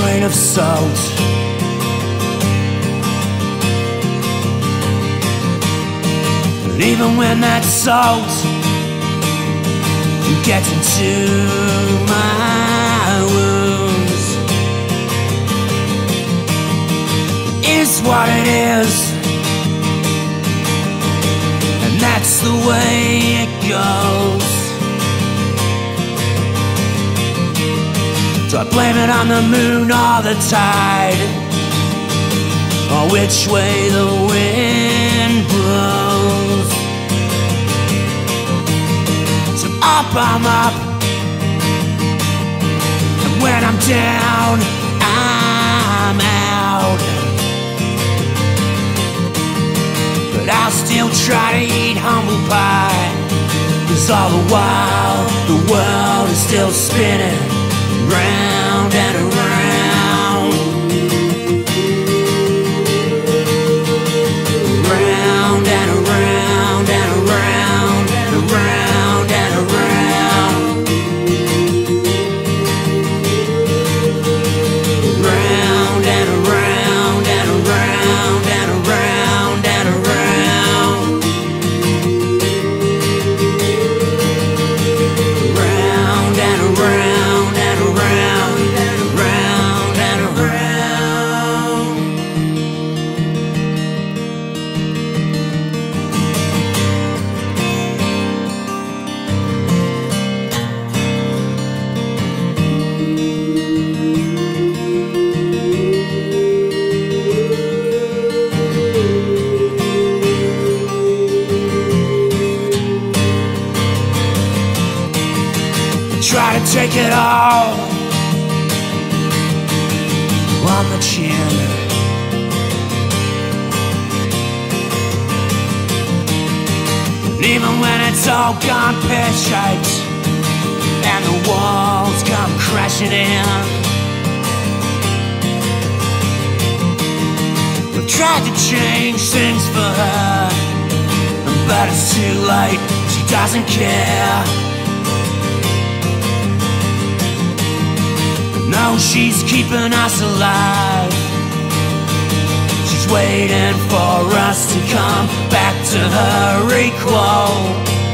grain of salt. And even when that salt gets into my wounds, it's what it is, and that's the way it goes. So I blame it on the moon or the tide, or which way the wind blows. So up I'm up, and when I'm down I'm out. But I'll still try to eat humble pie, 'cause all the while the world is still spinning round and around, round and around and around and around and around, round and around and around and around and around, round and around and around and around and around. Try to take it all on the chin, and even when it's all gone pear-shaped and the walls come crashing in, we've tried to change things for her, but it's too late, she doesn't care. No, she's keeping us alive. She's waiting for us to come back to her equal.